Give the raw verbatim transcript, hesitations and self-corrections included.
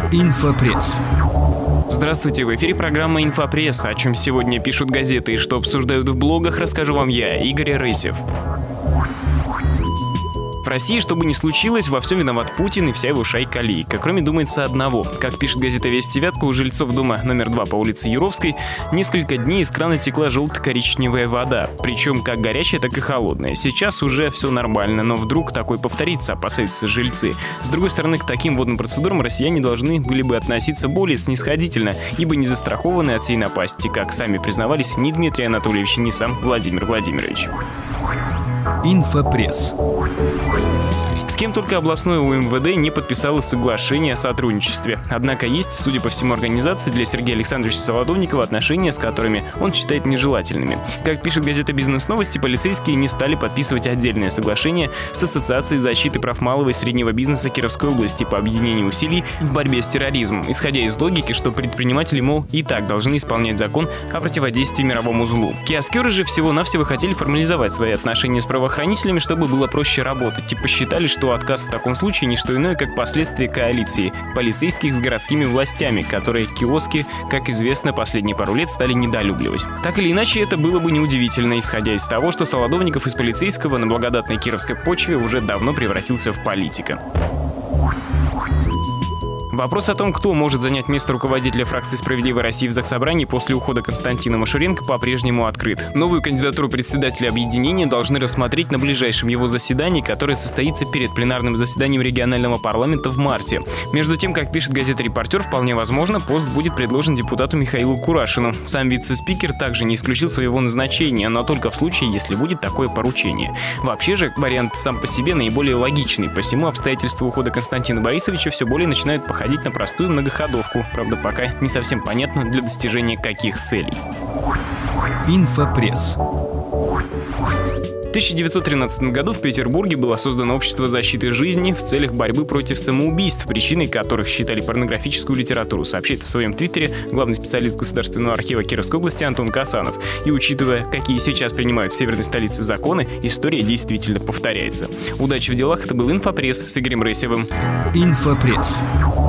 Инфопресс. Здравствуйте, в эфире программа «Инфопресс». О чем сегодня пишут газеты и что обсуждают в блогах, расскажу вам я, Игорь Рысев. В России, что бы ни случилось, во всем виноват Путин и вся его шайка-лейка. Кроме, думается, одного. Как пишет газета «Вести Вятка», у жильцов дома номер два по улице Юровской несколько дней из крана текла желто-коричневая вода. Причем как горячая, так и холодная. Сейчас уже все нормально, но вдруг такое повторится, опасаются жильцы. С другой стороны, к таким водным процедурам россияне должны были бы относиться более снисходительно, ибо не застрахованы от сей напасти, как сами признавались ни Дмитрий Анатольевич, ни сам Владимир Владимирович. Инфопресс. С кем только областное УМВД не подписало соглашение о сотрудничестве. Однако есть, судя по всему, организации для Сергея Александровича Солодовникова, отношения с которыми он считает нежелательными. Как пишет газета «Бизнес-новости», полицейские не стали подписывать отдельное соглашение с Ассоциацией защиты прав малого и среднего бизнеса Кировской области по объединению усилий в борьбе с терроризмом, исходя из логики, что предприниматели, мол, и так должны исполнять закон о противодействии мировому злу. Киоскеры же всего-навсего хотели формализовать свои отношения с правоохранителями, чтобы было проще работать, и посчитали, что отказ в таком случае не что иное, как последствие коалиции полицейских с городскими властями, которые киоски, как известно, последние пару лет стали недолюбливать. Так или иначе, это было бы неудивительно, исходя из того, что Солодовников из полицейского на благодатной кировской почве уже давно превратился в политика. Вопрос о том, кто может занять место руководителя фракции «Справедливая Россия» в Заксобрании после ухода Константина Машуренко, по-прежнему открыт. Новую кандидатуру председателя объединения должны рассмотреть на ближайшем его заседании, которое состоится перед пленарным заседанием регионального парламента в марте. Между тем, как пишет газета «Репортер», вполне возможно, пост будет предложен депутату Михаилу Курашину. Сам вице-спикер также не исключил своего назначения, но только в случае, если будет такое поручение. Вообще же, вариант сам по себе наиболее логичный, посему обстоятельства ухода Константина Борисовича все более начинают походить на простую многоходовку. Правда, пока не совсем понятно, для достижения каких целей. Инфопресс. В тысяча девятьсот тринадцатом году в Петербурге было создано Общество защиты жизни в целях борьбы против самоубийств, причиной которых считали порнографическую литературу, сообщает в своем твиттере главный специалист Государственного архива Кировской области Антон Касанов. И учитывая, какие сейчас принимают в северной столице законы, история действительно повторяется. Удачи в делах, это был Инфопресс с Игорем Рысевым. Инфопресс.